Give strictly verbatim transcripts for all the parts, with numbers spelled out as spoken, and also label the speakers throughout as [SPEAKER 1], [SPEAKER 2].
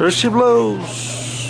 [SPEAKER 1] Here she blows.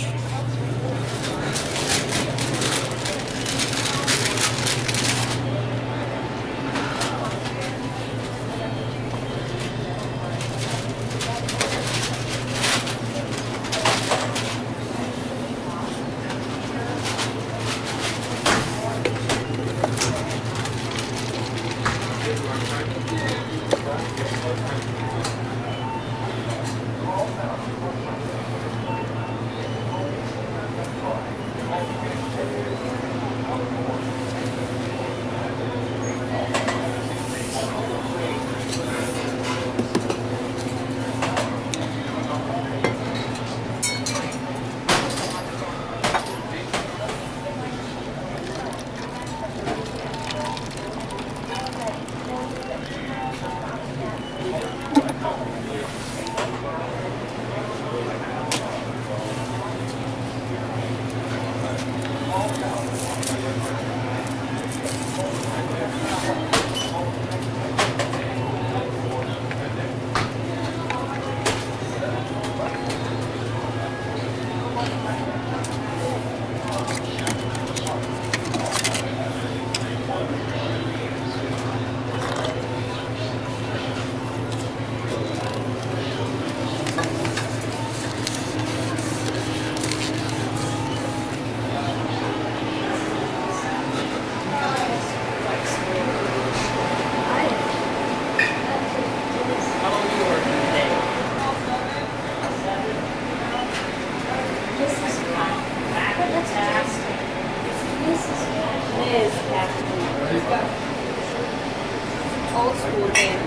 [SPEAKER 2] Old school game.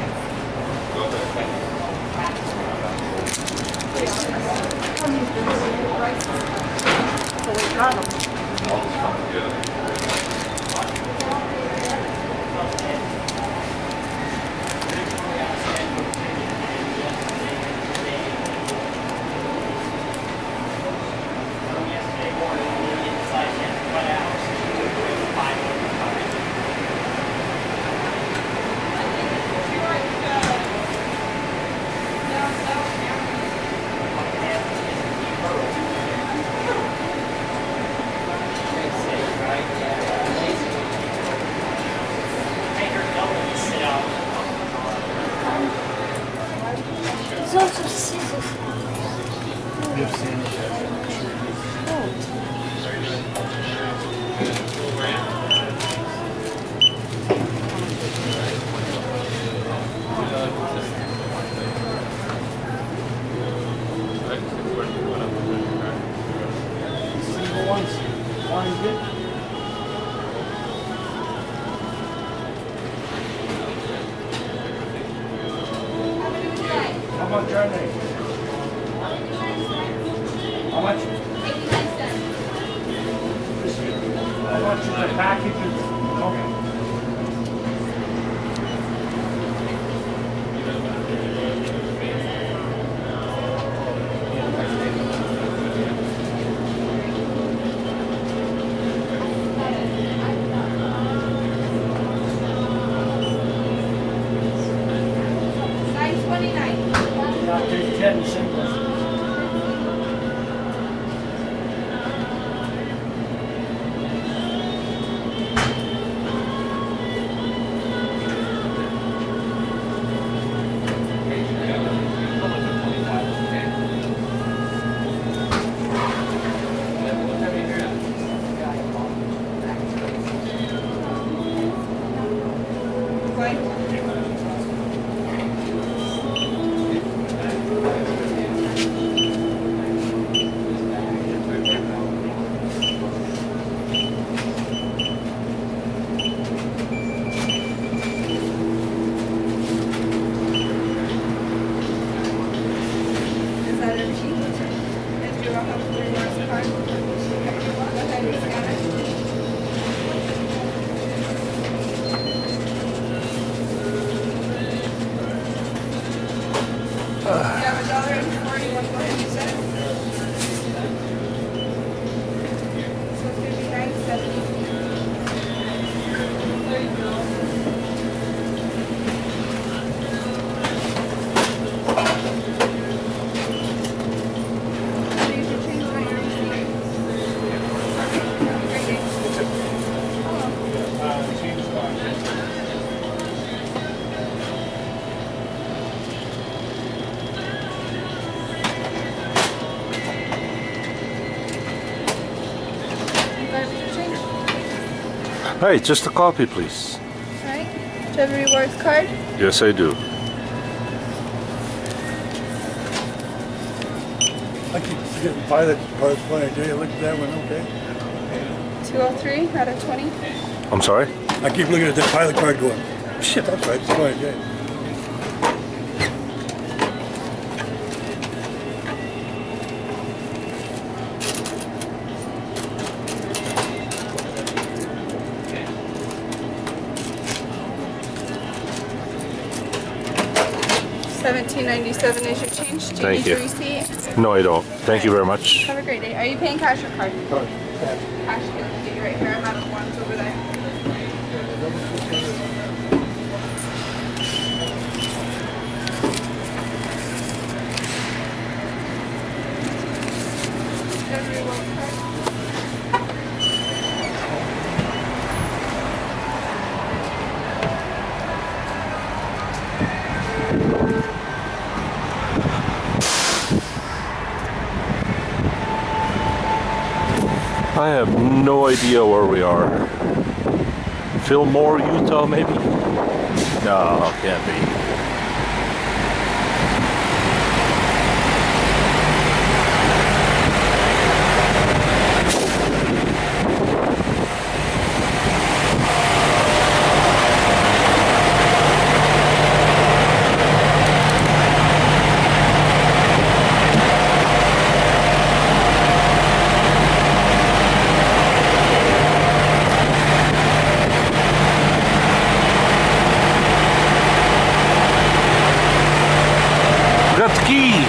[SPEAKER 2] So we got them. There's also scissors.
[SPEAKER 3] You've seen it. Single ones. Orange bit. How much are they? How much? How much is the package? Okay.
[SPEAKER 2] nine twenty-nine.
[SPEAKER 3] I'll take ten singles.
[SPEAKER 1] Hi, just a coffee, please.
[SPEAKER 2] Alright. Do you have a rewards card?
[SPEAKER 1] Yes, I do.
[SPEAKER 4] I keep forgetting pilot part twenty. Did you look at that one? Okay.
[SPEAKER 2] two oh three out of twenty.
[SPEAKER 1] I'm sorry?
[SPEAKER 4] I keep looking at that pilot card going, shit, that's right, it's twenty J.
[SPEAKER 2] seventeen ninety-seven is your change. Do you
[SPEAKER 1] Thank
[SPEAKER 2] need
[SPEAKER 1] you.
[SPEAKER 2] your receipt?
[SPEAKER 1] No, I don't. Thank you very much.
[SPEAKER 2] Have a great day. Are you paying cash or card?
[SPEAKER 4] Card.
[SPEAKER 2] Cash. Okay, let me get you right here. I'm out of ones over there. Every one card.
[SPEAKER 1] I have no idea where we are. Fillmore, Utah, maybe? No, can't be. Got the key.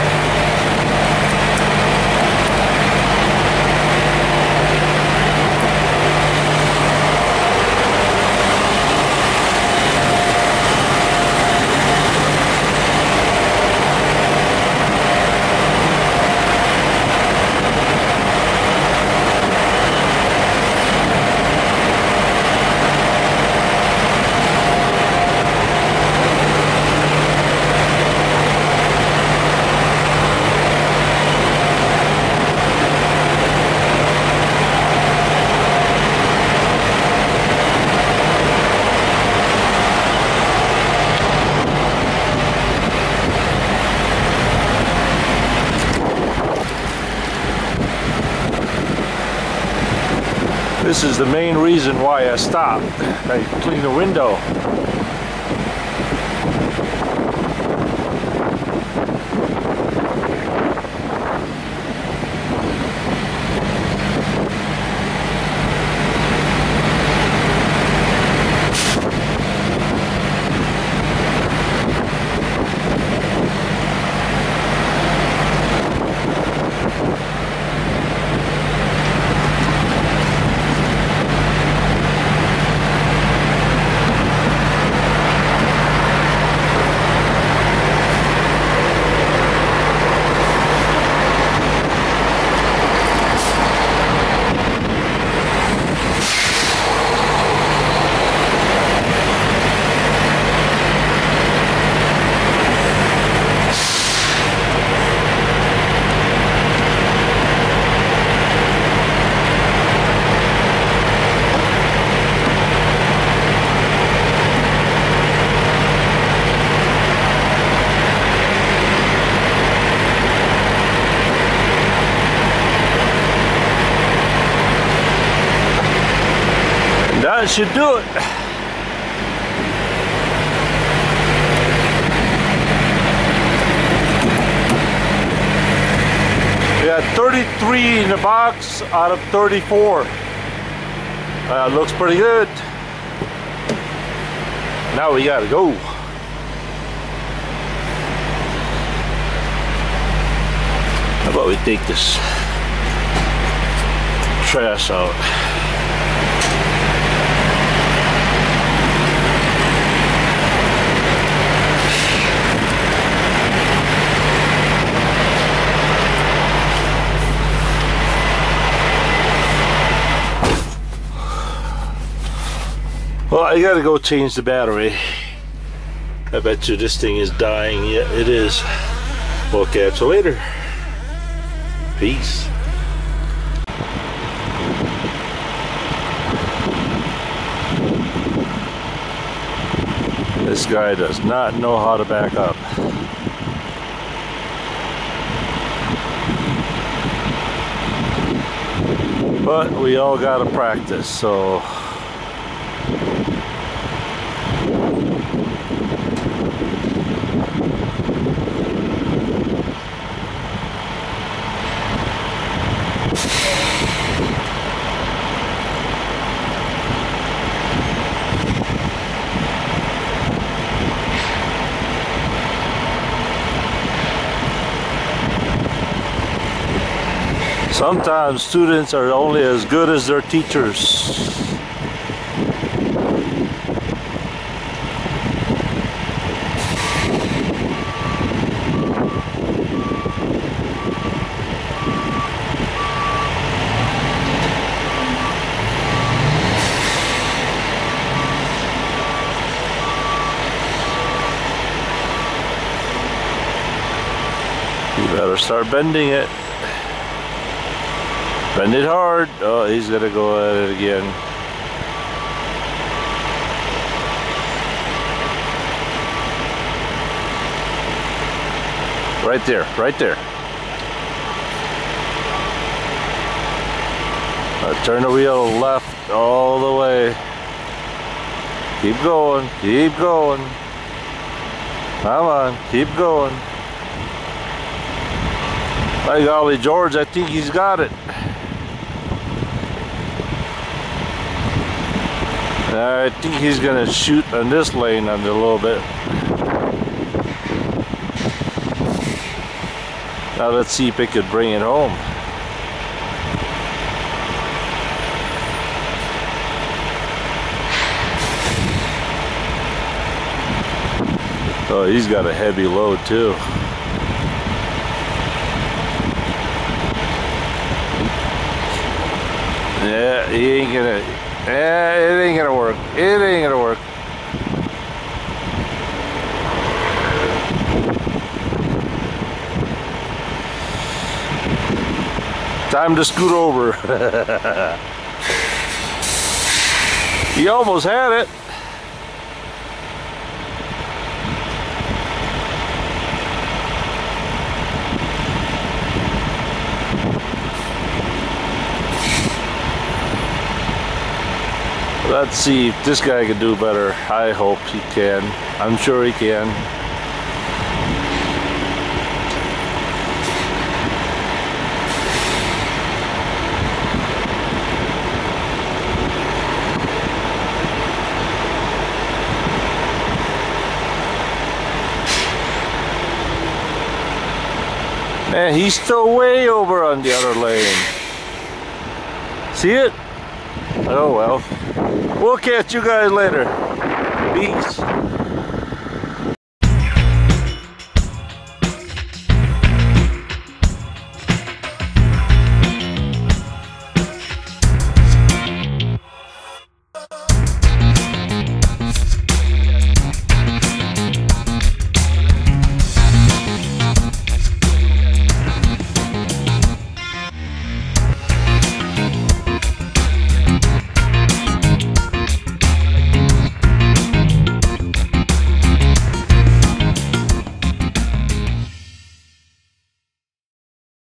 [SPEAKER 1] This is the main reason why I stopped. I clean the window. That should do it. We had thirty-three in the box out of thirty-four. Uh, looks pretty good. Now we gotta go. How about we take this trash out? Well, I gotta go change the battery. I bet you this thing is dying. Yeah, it is. We'll catch you later. Peace. This guy does not know how to back up. But we all gotta practice, so sometimes students are only as good as their teachers. You better start bending it. Bend it hard. Oh, he's gonna go at it again. Right there, right there. Now turn the wheel left all the way. Keep going, keep going. Come on, keep going. By golly, George, I think he's got it. I think he's gonna shoot on this lane under a little bit. Now let's see if it could bring it home. Oh, he's got a heavy load too. Yeah, he ain't gonna. Yeah, it ain't gonna work. It ain't gonna work. Time to scoot over. He almost had it. Let's see if this guy can do better. I hope he can. I'm sure he can. Man, he's still way over on the other lane. See it? Oh well. We'll catch you guys later. Peace.